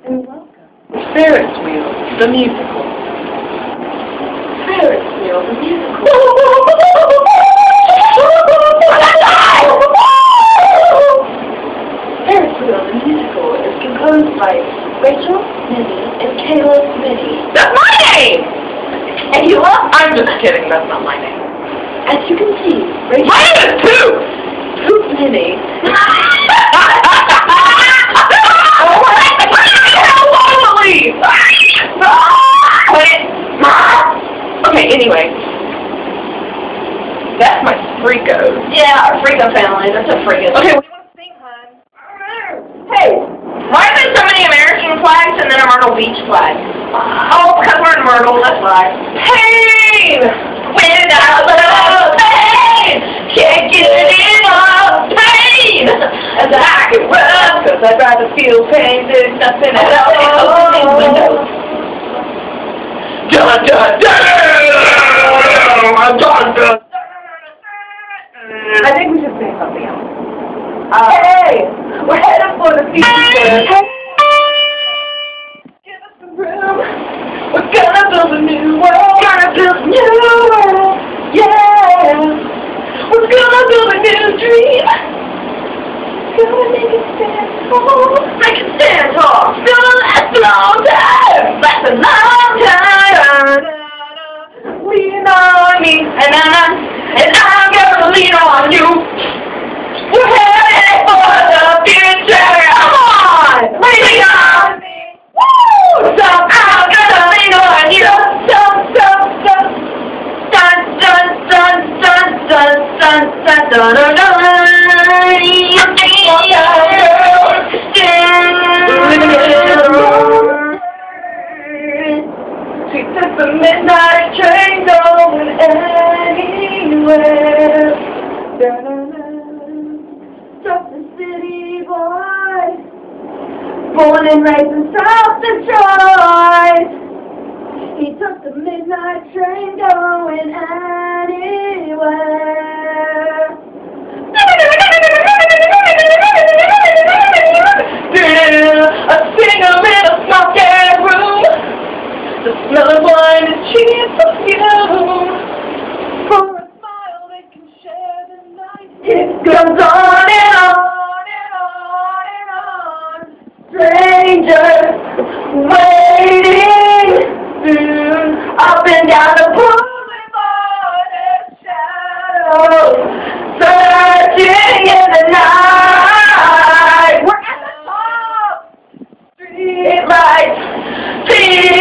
and welcome. Ferris wheel, the musical. Ferris wheel, the musical. Ferris wheel, the musical is composed by Rachel, Minnie, and Kayla, Minnie. That's my name! And you love. I'm just kidding, that's not my name. As you can see, Rachel. My name is Poop! Poop Minnie. Okay, anyway. That's my Freako. Yeah, our Freako family. That's a Freako. Okay, what do you want to sing, hon? Hey, why are there so many American flags and then a Myrtle Beach flag? Oh, because we're in Myrtle, that's why. Pain! Without love, pain! Can't get enough pain! As I can run, because I'd rather feel pain than nothing at all. Dun, dun, dun! Dun, dun. I think we should sing something else. Hey! We're headed for the future. Give us some room. We're gonna build a new world. Gonna build a new world. Yeah! We're gonna build a new dream. Gonna make it stand tall. Make it stand tall. Gonna last a long time. Last a long time. Lean on me. And I'm gonna lean on you. We're headed for the future. Come on, lean on me. Woo! So I'm gonna lean on you. Dun dun dun dun dun dun dun dun dun dun dun dun dun. She took the midnight train going anywhere. Just a city boy, born and raised in South Detroit. He took the midnight train going anywhere. A single in a smoky room. The smell of wine and cheese perfume. For a smile they can share the night. It goes on and on and on and on. Strangers waiting soon. Up and down the boulevard and shadows. Searching in the night. We're at the top. Street lights.